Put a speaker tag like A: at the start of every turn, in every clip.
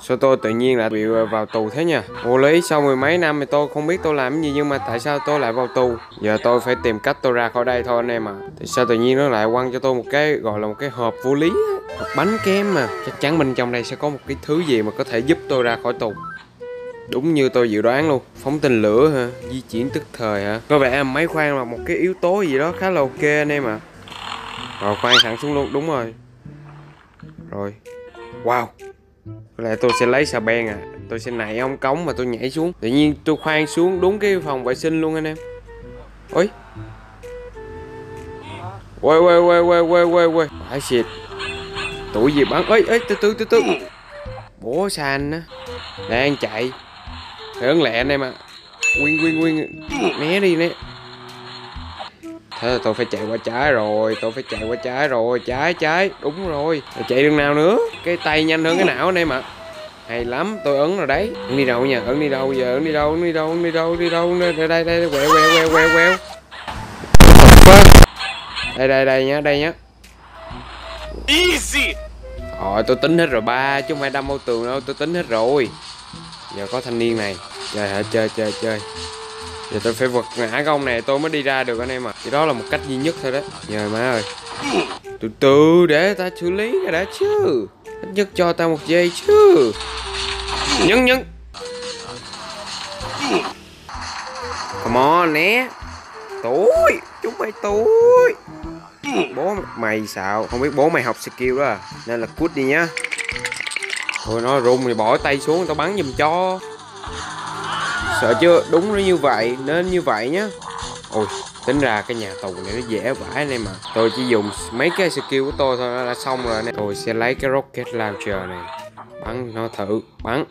A: Sao tôi tự nhiên lại bị vào tù thế nhỉ? Vô lý, sau mười mấy năm thì tôi không biết tôi làm cái gì, nhưng mà tại sao tôi lại vào tù? Giờ tôi phải tìm cách tôi ra khỏi đây thôi anh em à. Tại sao tự nhiên nó lại quăng cho tôi một cái gọi là một cái hộp vô lý á, hộp bánh kem mà. Chắc chắn bên trong đây sẽ có một cái thứ gì mà có thể giúp tôi ra khỏi tù. Đúng như tôi dự đoán luôn. Phóng tên lửa hả? Di chuyển tức thời hả? Có vẻ máy khoan là một cái yếu tố gì đó khá là ok anh em ạ. Rồi khoan thẳng xuống luôn, đúng rồi. Rồi. Wow. Có lẽ tôi sẽ lấy xà beng à. Tôi sẽ nảy ống cống mà tôi nhảy xuống. Tự nhiên tôi khoan xuống đúng cái phòng vệ sinh luôn anh em. Ôi. Quay. Phải xịt. Tụi gì bắn. Ê, từ từ. Bố sàn á. Đang chạy. Phải ấn lẹ anh em ạ. Nguyên. Né đi né. Thế là tôi phải chạy qua trái rồi. Trái. Đúng rồi. Rồi chạy đường nào nữa. Cái tay nhanh hơn cái não anh em ạ. Hay lắm, tôi ấn rồi đấy. Ấn đi đâu nha? Ấn đi đâu giờ? Ấn đi đâu? Đây. Quẹo. Đây nhá. Easy. Rồi tôi tính hết rồi ba, chứ không phải đâm vào tường đâu, tôi tính hết rồi. Giờ có thanh niên này. Trời hả, chơi. Giờ tôi phải vật ngã cái ông này tôi mới đi ra được anh em à. Thì đó là một cách duy nhất thôi đó. Nhờ má ơi. Từ từ để ta xử lý cái đã chứ. Ít nhất cho ta một giây chứ. Nhân. Come on né. Tối. Chúng mày tối. Bố mày xạo. Không biết bố mày học skill đó à. Nên là cút đi nhá. Thôi nó rung thì bỏ tay xuống tao bắn giùm cho. Sợ chưa? Đúng như vậy. Nên như vậy nhá. Ôi. Tính ra cái nhà tù này nó dễ vãi anh em à. Tôi chỉ dùng mấy cái skill của tôi thôi đã xong rồi anh em. Tôi sẽ lấy cái rocket launcher này. Bắn nó thử. Bắn.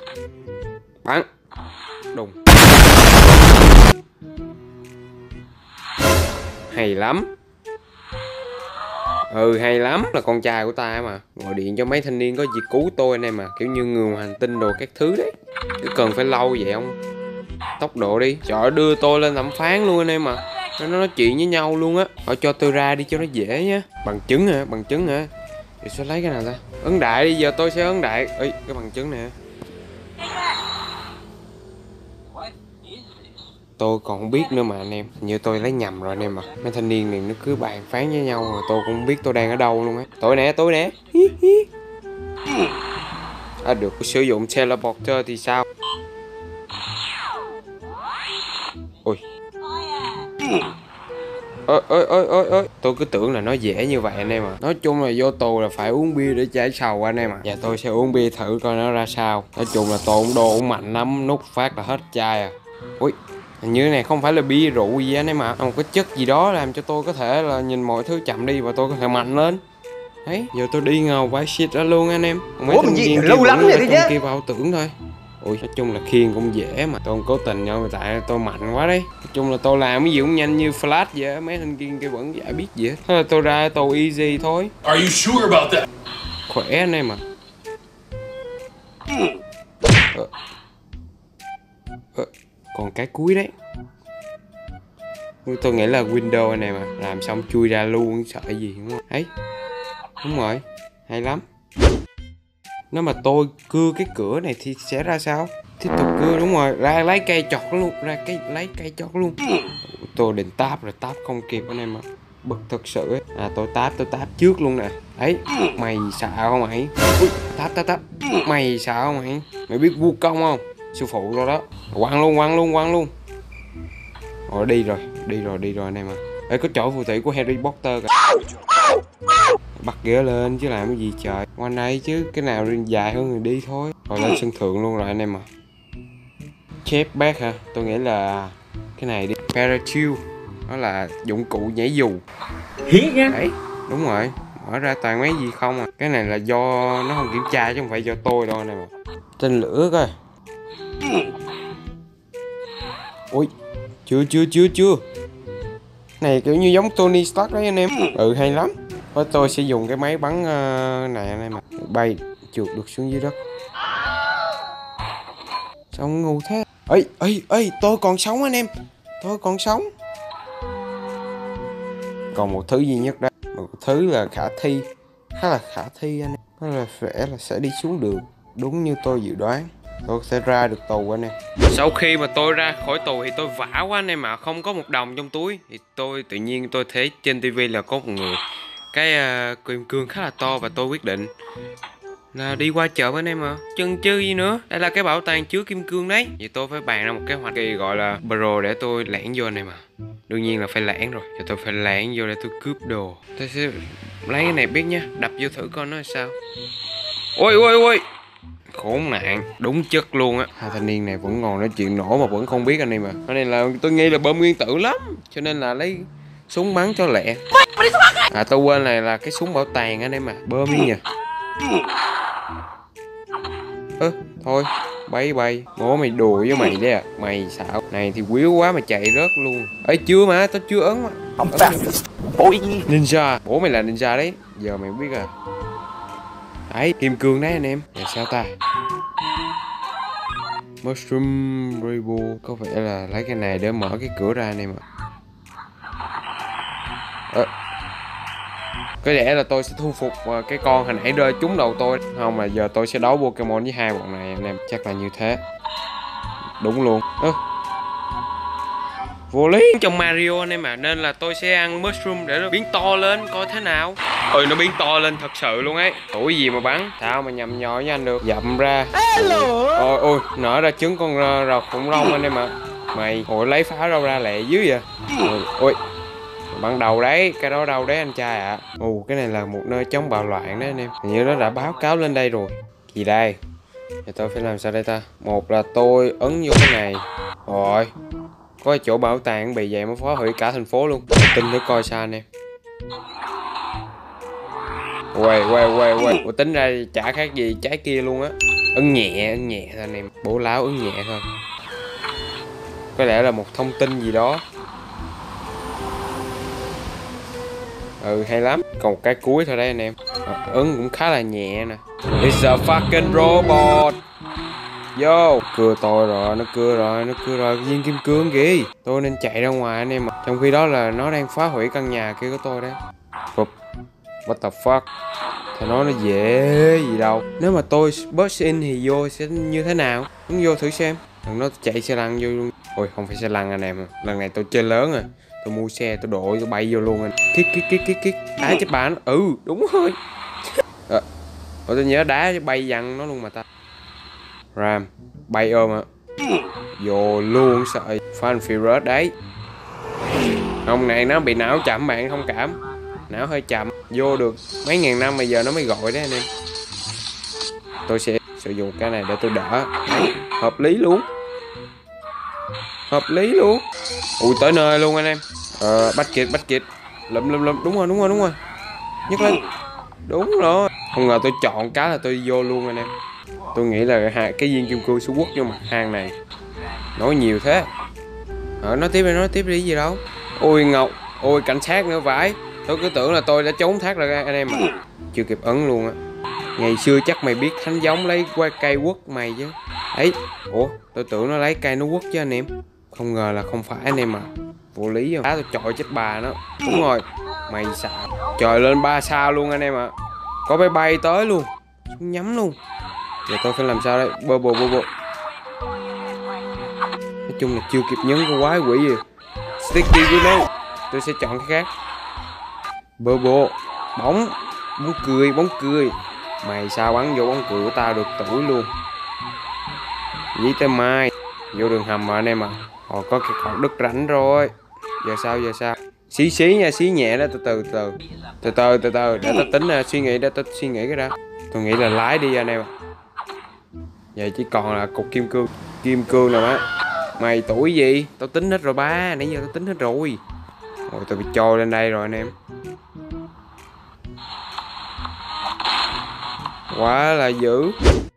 A: Đùng. Hay lắm. Hay lắm. Là con trai của ta mà. Gọi điện cho mấy thanh niên có gì cứu tôi anh em à. Kiểu như người ngoài hành tinh đồ các thứ đấy. Chứ cần phải lâu vậy không? Tốc độ đi. Trời, đưa tôi lên thẩm phán luôn anh em à. Nó nói chuyện với nhau luôn á. Họ cho tôi ra đi cho nó dễ nhá. Bằng chứng hả? Thì sẽ lấy cái nào ta? Ấn đại đi, giờ tôi sẽ ấn đại. Ê, cái bằng chứng nè. Tôi còn không biết nữa mà anh em. Như tôi lấy nhầm rồi anh em à. Mấy thanh niên này nó cứ bàn phán với nhau rồi tôi cũng không biết tôi đang ở đâu luôn á. Tôi nè. À được, sử dụng teleporter thì sao? Ôi. Ôi. Tôi cứ tưởng là nó dễ như vậy anh em à. Nói chung là vô tù là phải uống bia để giải sầu anh em à. Và tôi sẽ uống bia thử coi nó ra sao. Nói chung là tôi cũng đồ mạnh lắm. Nút phát là hết chai à. Ui. Hình như này không phải là bia rượu gì anh em ạ. Một cái chất gì đó làm cho tôi có thể là nhìn mọi thứ chậm đi và tôi có thể mạnh lên. Đấy, giờ tôi đi ngầu vãi shit ra luôn anh em. Mấy
B: Ủa, gì lâu lắm rồi
A: trong kia vào tưởng thôi. Ui, nói chung là khiêng cũng dễ mà. Tôi không cố tình nhau tại tôi mạnh quá đấy. Nói chung là tôi làm cái gì cũng nhanh như flash vậy á. Mấy thanh kia vẫn chả biết gì hết. Thế là tôi ra tù easy thôi.
C: Are you sure about that?
A: Khỏe anh em à. Còn cái cuối đấy. Tôi nghĩ là Windows anh em à. Làm xong chui ra luôn, sợ gì đúng không? Ấy. Đúng rồi. Hay lắm. Nếu mà tôi cưa cái cửa này thì sẽ ra sao? Tiếp tục cưa, đúng rồi. Ra lấy cây chọt luôn. Lấy cây chọt luôn. Tôi định táp rồi táp không kịp anh em ạ. Bực thật sự ấy. À tôi táp trước luôn nè. Đấy. Mày xạo không mày? Ui, táp. Mày xạo không mày? Mày biết vu công không? Sư phụ rồi đó. Quăng luôn. Rồi đi rồi anh em à. Ê, có chỗ phù thủy của Harry Potter kìa. Bắt ghế lên chứ làm cái gì trời. Qua đây chứ, cái nào dài hơn thì đi thôi. Rồi lên sân thượng luôn rồi anh em à. Chép bác hả? Tôi nghĩ là cái này đi. Parachute. Đó là dụng cụ nhảy dù.
B: Hiến nha.
A: Đấy, đúng rồi. Mở ra toàn mấy gì không à. Cái này là do nó không kiểm tra chứ không phải do tôi đâu anh em à. Tên lửa coi. Ui. Chưa. Này kiểu như giống Tony Stark đấy anh em. Hay lắm. Thôi tôi sẽ dùng cái máy bắn này anh em ạ. Bay trượt được xuống dưới đất. Sao ngu thế? Ê, tôi còn sống anh em. Tôi còn sống. Còn một thứ duy nhất đó. Một thứ là khả thi. Khá là khả thi anh em. Đó là sẽ đi xuống đường. Đúng như tôi dự đoán, tôi sẽ ra được tù anh em. Sau khi mà tôi ra khỏi tù thì tôi vã quá anh em ạ, không có một đồng trong túi. Thì tôi tự nhiên tôi thấy trên tivi là có một người cái kim cương khá là to, và tôi quyết định là đi qua chợ với anh em mà chần chừ gì nữa. Đây là cái bảo tàng chứa kim cương đấy, vậy tôi phải bàn ra một kế hoạch kỳ gọi là pro để tôi lẻn vô anh em mà. Đương nhiên là phải lẻn rồi, giờ tôi phải lẻn vô để tôi cướp đồ. Tôi sẽ lấy cái này biết nhá, đập vô thử coi nó là sao. Ôi ôi ôi, khốn nạn, đúng chất luôn á. Hai thanh niên này vẫn còn nói chuyện nổ mà vẫn không biết anh em mà. Cái này là tôi nghĩ là bom nguyên tử lắm, cho nên là lấy súng bắn cho lẹ. À tôi quên này là cái súng bảo tàng anh em mà, bơm đi nha. Thôi bay bay, bố mày đùa với mày đấy à, mày xạo này thì quýu quá mà chạy rớt luôn. Ấy chưa mà, tao chưa ấn mà.
B: Không phải. Ôi
A: Ninja, bố mày là ninja đấy, giờ mày biết à. Đấy, kim cương đấy anh em. Là sao ta? Mushroom Rainbow, có vẻ là lấy cái này để mở cái cửa ra anh em ạ. Có lẽ là tôi sẽ thu phục cái con hồi nãy rơi trúng đầu tôi. Không, mà giờ tôi sẽ đấu Pokemon với hai bọn này anh em, chắc là như thế. Đúng luôn. Vô lý trong Mario anh em à, nên là tôi sẽ ăn mushroom để nó biến to lên coi thế nào. Ôi nó biến to lên thật sự luôn ấy. Tuổi gì mà bắn, sao mà nhầm nhò với anh được. Dậm ra. Ôi ôi, nở ra trứng con rồng khủng long anh em ạ. Mày ôi lấy pháo đâu ra lẹ dữ vậy. Ôi ban đầu đấy, cái đó đâu đấy anh trai ạ. Cái này là một nơi chống bạo loạn đấy anh em, hình như nó đã báo cáo lên đây rồi. Gì đây? Thì tôi phải làm sao đây ta? Một là tôi ấn vô cái này. Rồi có cái chỗ bảo tàng bị vậy mới phá hủy cả thành phố luôn. Tin thử coi sao anh em. Quay tính ra chả khác gì trái kia luôn á. Ấn nhẹ thôi anh em, bố láo ấn nhẹ thôi. Có lẽ là một thông tin gì đó. Hay lắm. Còn một cái cuối thôi đấy anh em. Ấn cũng khá là nhẹ nè. It's a fucking robot. Vô, cưa tôi rồi, nó cưa rồi viên kim cương kìa. Tôi nên chạy ra ngoài anh em ạ. Trong khi đó là nó đang phá hủy căn nhà kia của tôi đấy. What the fuck. Thì nó dễ gì đâu. Nếu mà tôi burst in thì vô sẽ như thế nào? Muốn vô thử xem. Thằng nó chạy xe lăn vô luôn. Ôi không phải xe lăn anh em. Lần này tôi chơi lớn rồi. Tôi mua xe, tôi đội, tôi bay vô luôn anh. Kích. Đá chết bà nó. Đúng rồi. Tôi nhớ đá bay văng nó luôn mà ta. Ram, bay ôm ạ. Vô luôn sợi. Fan Furious đấy. Ông này nó bị não chậm bạn thông cảm. Não hơi chậm. Vô được mấy ngàn năm mà giờ nó mới gọi đấy anh em. Tôi sẽ sử dụng cái này để tôi đỡ. Đấy, hợp lý luôn. Ui tới nơi luôn anh em. Bắt kịp. Lụm. Đúng rồi. Nhấc lên. Đúng rồi. Không ngờ tôi chọn cái là tôi vô luôn anh em. Tôi nghĩ là cái viên kim cương sẽ quất vô mặt hang này. Nói nhiều thế. Nói tiếp đi gì đâu. Ôi Ngọc. Ôi cảnh sát nữa vãi. Tôi cứ tưởng là tôi đã trốn thoát ra anh em mà. Chưa kịp ấn luôn á. Ngày xưa chắc mày biết thánh giống lấy qua cây quất mày chứ. Ấy. Tôi tưởng nó lấy cây nó quất chứ anh em. Không ngờ là không phải anh em à. Vô lý không? Tôi chọi chết bà nó. Đúng rồi. Mày xạo. Trời lên 3 sao luôn anh em ạ. Có bay bay tới luôn. Nhắm luôn. Giờ tôi phải làm sao đây? Bô. Nói chung là chưa kịp nhấn con quái quỷ gì. Sticky Grenade. Tôi sẽ chọn cái khác. Bô. Bóng cười. Mày sao bắn vô bóng cười của tao được tuổi luôn. Dí tới mai. Vô đường hầm mà anh em ạ. Có cái cột đất rảnh rồi. Giờ sao? Xí nha, xí nhẹ đó, từ từ để tao tính suy nghĩ cái đó. Tôi nghĩ là lái đi anh em ạ. Giờ chỉ còn là cục kim cương nào á. Mày tuổi gì? Tao tính hết rồi ba, nãy giờ tao tính hết rồi. Tôi bị trôi lên đây rồi anh em. Quá là dữ.